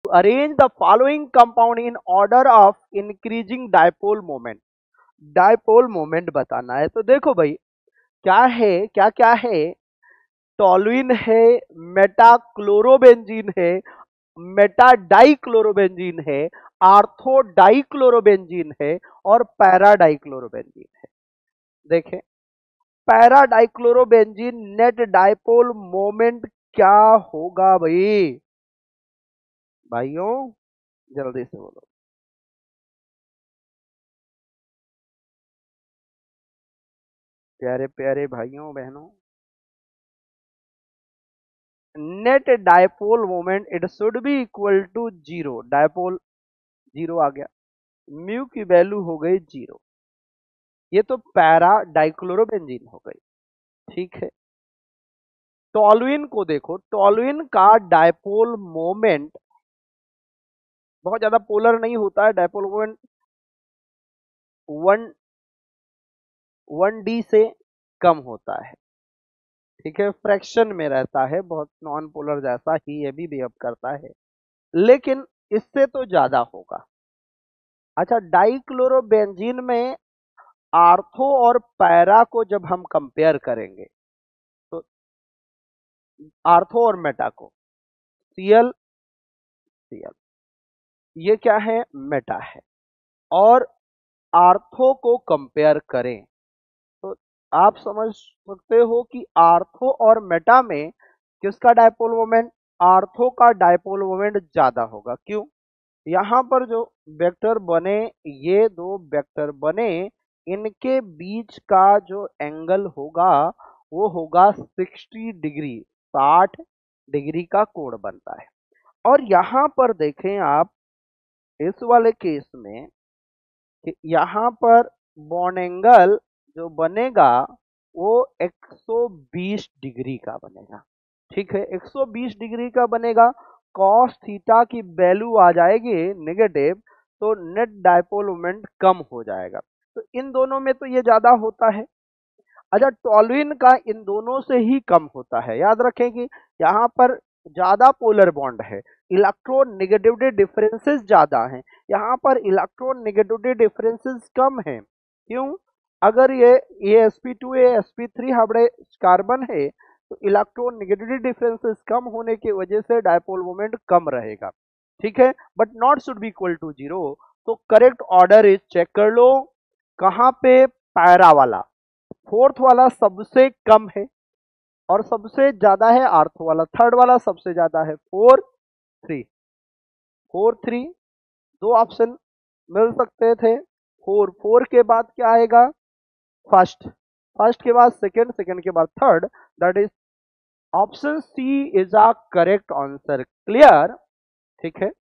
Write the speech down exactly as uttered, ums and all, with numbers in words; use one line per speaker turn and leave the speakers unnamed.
Arrange the following compound in order of increasing dipole moment. Dipole moment बताना है। तो देखो भाई क्या है, क्या क्या है, टॉलुइन है, मेटाक्लोरोबेंजीन है, मेटा डाइक्लोरोबेंजीन है, आर्थो डाइक्लोरोबेंजीन है और पैरा डाइक्लोरोबेंजीन है। देखें para dichlorobenzene net dipole moment क्या होगा भाई? भाइयों जल्दी से बोलो। प्यारे प्यारे भाइयों बहनों, net dipole moment it should be equal to zero. Dipole zero आ गया, म्यू की वैल्यू हो गई जीरो। ये तो पैरा डाइक्लोरोबेंजीन हो गई, ठीक है। टॉलुइन को देखो, टॉलुइन का डायपोल मोमेंट बहुत ज्यादा पोलर नहीं होता है। Dipole moment one one D से कम होता है, ठीक है, फ्रैक्शन में रहता है, बहुत नॉन पोलर जैसा ही ये भी बिहेव करता है, लेकिन इससे तो ज्यादा होगा। अच्छा, डाइक्लोरोबेंजीन में आर्थो और पैरा को जब हम कंपेयर करेंगे तो आर्थो और मेटा को, सीएल सीएल ये क्या है, मेटा है, और आर्थो को कंपेयर करें तो आप समझ सकते हो कि आर्थो और मेटा में किसका डायपोल मोमेंट, आर्थो का डायपोल मोमेंट ज्यादा होगा। क्यों? यहां पर जो वेक्टर बने, ये दो वेक्टर बने, इनके बीच का जो एंगल होगा वो होगा साठ डिग्री, साठ डिग्री का कोण बनता है। और यहां पर देखें आप इस वाले केस में कि यहां पर बॉन्ड एंगल जो बनेगा वो एक सौ बीस डिग्री का बनेगा, ठीक है, एक सौ बीस डिग्री का बनेगा। कॉस थीटा की वैल्यू आ जाएगी नेगेटिव, तो नेट डायपोल मोमेंट कम हो जाएगा। तो इन दोनों में तो ये ज्यादा होता है। अच्छा, टॉलुइन का इन दोनों से ही कम होता है। याद रखें कि यहाँ पर ज्यादा पोलर बॉन्ड है, इलेक्ट्रॉन नेगेटिविटी डिफरेंसेस ज्यादा हैं, यहाँ पर इलेक्ट्रॉन नेगेटिविटी डिफरेंसेस कम है। क्यों? अगर ये ये S P two a S P three हमारे कार्बन है तो इलेक्ट्रॉन नेगेटिविटी डिफरेंसेस कम होने की वजह से डायपोल मोमेंट कम रहेगा, ठीक है, but not should be equal to zero. तो करेक्ट ऑर्डर इज, चेक कर लो कहां पे, पैरा वाला, फोर्थ वाला सबसे कम है और सबसे ज्यादा है आर्थो वाला, थर्ड वाला सबसे ज्यादा है, फोर थ्री, फोर थ्री दो ऑप्शन मिल सकते थे। फोर फोर के बाद क्या आएगा, फर्स्ट, फर्स्ट के बाद सेकंड, सेकंड के बाद third, that is option C is a correct answer. Clear? ठीक है।